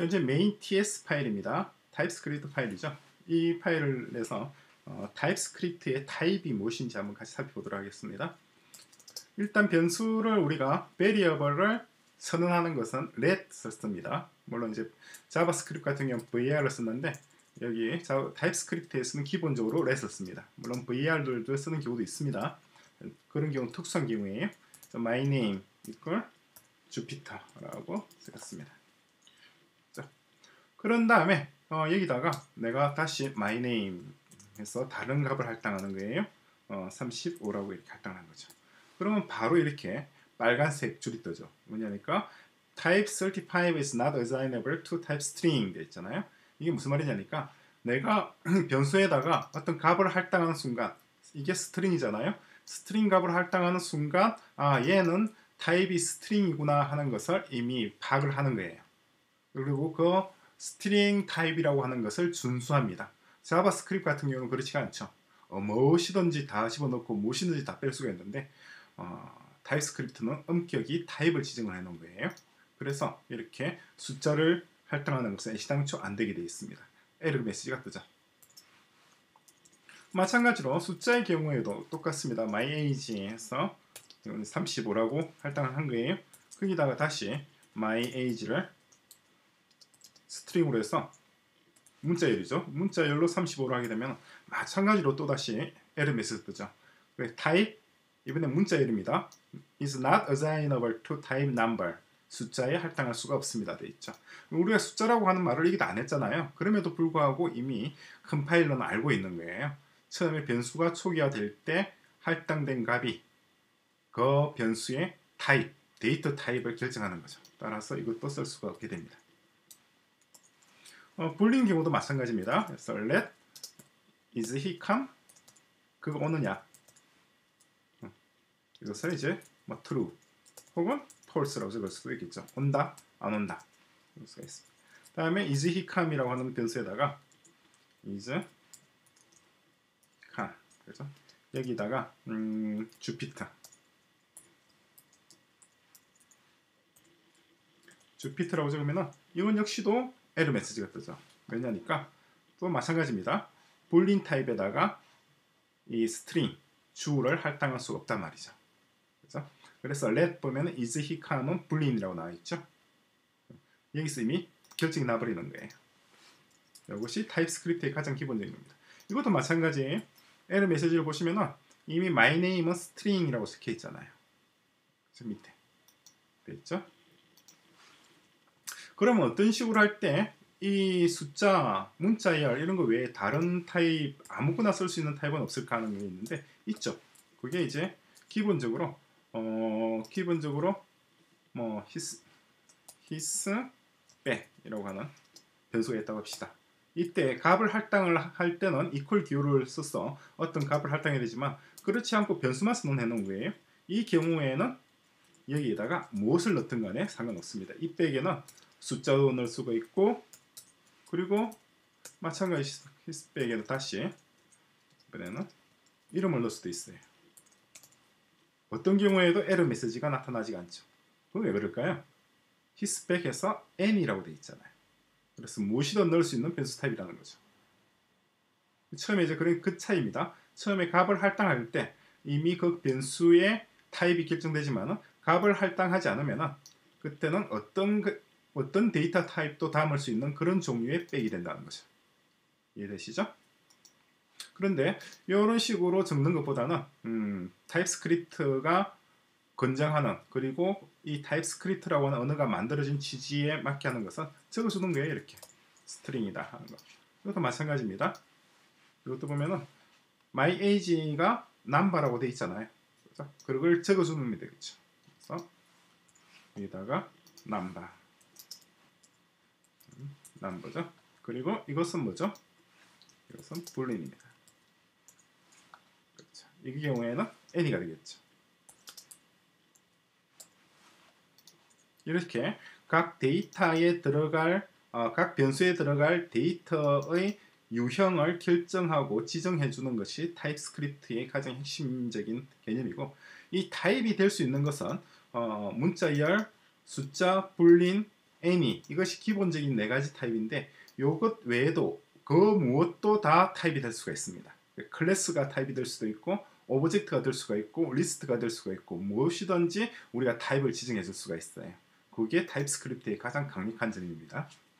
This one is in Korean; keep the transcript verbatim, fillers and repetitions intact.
현재 메인 ts 파일입니다. 타입스크립트 파일이죠. 이 파일을 내서 어, 타입스크립트의 타입이 무엇인지 한번 같이 살펴보도록 하겠습니다. 일단 변수를 우리가 variable을 선언하는 것은 let을 씁니다. 물론 이제 자바스크립트 같은 경우는 vr을 썼는데 여기 타입스크립트에서는 기본적으로 let을 씁니다. 물론 vr들도 쓰는 경우도 있습니다. 그런 경우 특수한 경우에요. my name equal jupiter라고 쓰겠습니다. 자, 그런 다음에 어, 여기다가 내가 다시 my name 해서 다른 값을 할당하는 거예요. 어, 삼십오라고 이렇게 할당하는 거죠. 그러면 바로 이렇게 빨간색 줄이 뜨죠. 뭐냐니까 type 삼십오 is not assignable to type string 돼 있잖아요. 이게 무슨 말이냐니까 내가 변수에다가 어떤 값을 할당하는 순간 이게 스트링이잖아요. 스트링 값을 할당하는 순간 아 얘는 타입이 스트링이구나 하는 것을 이미 파악을 하는 거예요. 그리고 그 스트링 타입이라고 하는 것을 준수합니다. 자바스크립트 같은 경우는 그렇지가 않죠. 어, 무엇이든지 다 집어넣고 무엇이든지 다 뺄 수가 있는데 어, 타입스크립트는 엄격히 타입을 지정을 해놓은 거예요. 그래서 이렇게 숫자를 할당하는 것은 애시당초 안 되게 되어 있습니다. 에러 메시지가 뜨죠. 마찬가지로 숫자의 경우에도 똑같습니다. my age 해서 이건 삼십오라고 할당을 한 거예요. 거기다가 다시 my age를 스트링으로 해서 문자열이죠. 문자열로 삼십오로 하게 되면 마찬가지로 또다시 에러 메시지 뜨죠. 타입 이번에 문자열입니다. is not assignable to type number. 숫자에 할당할 수가 없습니다. 돼 있죠. 우리가 숫자라고 하는 말을 여기도 안 했잖아요. 그럼에도 불구하고 이미 컴파일러는 알고 있는 거예요. 처음에 변수가 초기화될 때 할당된 값이 그 변수의 타입, 데이터 타입을 결정하는 거죠. 따라서 이것도 쓸 수가 없게 됩니다. 어, 불린 경우도 마찬가지입니다. 그래서 let is he come? 그거 오느냐? 어, 이것을 이제 뭐 true 혹은 false라고 적을 수도 있겠죠. 온다, 안 온다. 그럴 수가 있습니다. 다음에 is he come이라고 하는 변수에다가 is come. 그래서 여기다가 음, 주피터. 주피터라고 적으면은 이건 역시도 에러 메시지가 뜨죠. 왜냐니까 또 마찬가지입니다. 불린 타입에다가 이 스트링 주를 할당할 수가 없단 말이죠. 그래서 그래서 let 보면 is he come은 불린이라고 나와 있죠. 여기서 이미 결정이 나버리는 거예요. 이것이 타입스크립트의 가장 기본적인 겁니다. 이것도 마찬가지예요. 에러 메시지를 보시면은 이미 my name은 string이라고 적혀 있잖아요. 저 밑에 돼 있죠. 그러면 어떤 식으로 할 때 이 숫자, 문자열 이런 거 외에 다른 타입 아무거나 쓸 수 있는 타입은 없을까 하는 게 있는데 있죠. 그게 이제 기본적으로 어 기본적으로 뭐 his, his back이라고 하는 변수가 있다고 합시다. 이때 값을 할당을 할 때는 equal 기호를 써서 어떤 값을 할당해야 되지만 그렇지 않고 변수만 선언해 놓은 거예요. 이 경우에는 여기에다가 무엇을 넣든 간에 상관없습니다. 이 백에는 숫자도 넣을 수가 있고 그리고 마찬가지 his 백에는 다시 이번에는 이름을 넣을 수도 있어요. 어떤 경우에도 에러 메시지가 나타나지 않죠. 그건 왜 그럴까요? his back에서 n이라고 되어 있잖아요. 그래서 무엇이든 넣을 수 있는 변수 타입이라는 거죠. 처음에 이제 그런 그 차이입니다. 처음에 값을 할당할 때 이미 그 변수의 타입이 결정되지만은 값을 할당하지 않으면은 그때는 어떤 그, 어떤 데이터 타입도 담을 수 있는 그런 종류의 백이 된다는 거죠. 이해되시죠? 그런데 이런 식으로 적는 것보다는 음, 타입스크립트가 권장하는 그리고 이 타입스크립트라고 하는 언어가 만들어진 취지에 맞게 하는 것은 적어주는 거예요. 이렇게 스트링이다 하는 거. 이것도 마찬가지입니다. 이것도 보면은 my age가 number라고 돼 있잖아요. 그래서 그걸 적어주면 되겠죠. 그래서 여기다가 number, 음, number죠. 그리고 이것은 뭐죠? 이것은 불린입니다. 그렇죠. 이 경우에는 n이가 되겠죠. 이렇게 각 데이터에 들어갈 어, 각 변수에 들어갈 데이터의 유형을 결정하고 지정해 주는 것이 타입스크립트의 가장 핵심적인 개념이고 이 타입이 될 수 있는 것은 어, 문자열, 숫자, 불린, any 이것이 기본적인 네 가지 타입인데 이것 외에도 그 무엇도 다 타입이 될 수가 있습니다. 클래스가 타입이 될 수도 있고 오브젝트가 될 수가 있고 리스트가 될 수가 있고 무엇이든지 우리가 타입을 지정해 줄 수가 있어요. 그게 타입스크립트의 가장 강력한 점입니다.